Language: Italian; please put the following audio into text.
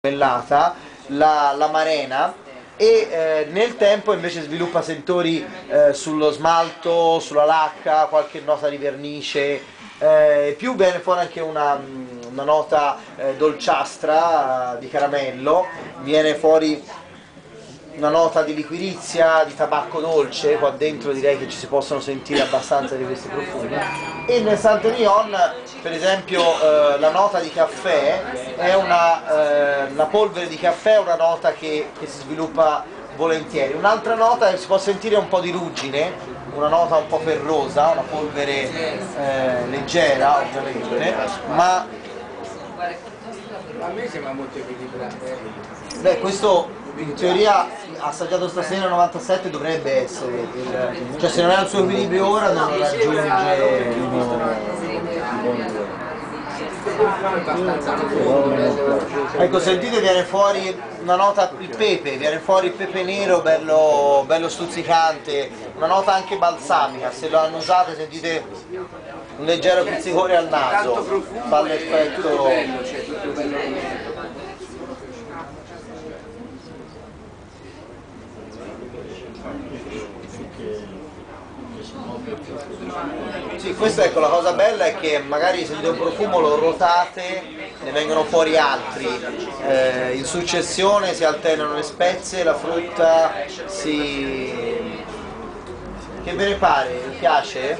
marmellata, l'amarena e nel tempo invece sviluppa sentori sullo smalto, sulla lacca, qualche nota di vernice, più viene fuori anche una nota dolciastra di caramello, viene fuori una nota di liquirizia, di tabacco dolce, qua dentro direi che ci si possono sentire abbastanza di questi profumi. E nel Saint-Émilion, per esempio, la nota di caffè è la polvere di caffè è una nota che si sviluppa volentieri. Un'altra nota è che si può sentire un po' di ruggine, una nota un po' ferrosa, una polvere leggera ovviamente, ma a me sembra molto equilibrato. beh, questo in teoria assaggiato stasera 97 dovrebbe essere, cioè se non è al suo equilibrio ora non raggiunge ecco, sentite, viene fuori una nota, il pepe nero bello stuzzicante, una nota anche balsamica, se lo hanno usato sentite un leggero pizzicore al naso, fa l'effetto. Sì, questa, ecco, la cosa bella è che magari sentite un profumo, lo ruotate, ne vengono fuori altri, in successione si alternano le spezie, la frutta, che ve ne pare? Vi piace?